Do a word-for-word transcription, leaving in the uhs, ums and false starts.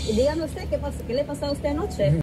Y dígame usted, ¿qué, pas- qué le pasó a usted anoche?